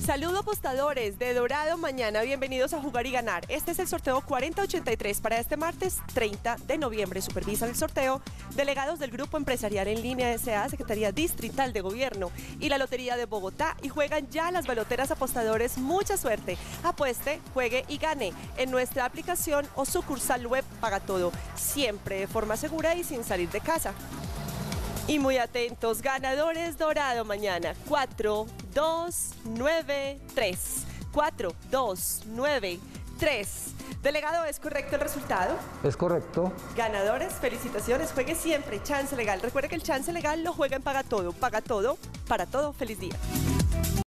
Saludos apostadores de Dorado Mañana, bienvenidos a Jugar y Ganar. Este es el sorteo 4083 para este martes 30 de noviembre. Supervisan el sorteo delegados del Grupo Empresarial en Línea S.A., Secretaría Distrital de Gobierno y la Lotería de Bogotá, y juegan ya las baloteras apostadores. Mucha suerte, apueste, juegue y gane en nuestra aplicación o sucursal web Paga Todo, siempre de forma segura y sin salir de casa. Y muy atentos, ganadores Dorado Mañana, 4, 2, 9, 3. 4, 2, 9, 3. Delegado, ¿es correcto el resultado? Es correcto. Ganadores, felicitaciones, juegue siempre, chance legal. Recuerde que el chance legal lo juega en Paga Todo. Paga Todo, para todo, feliz día.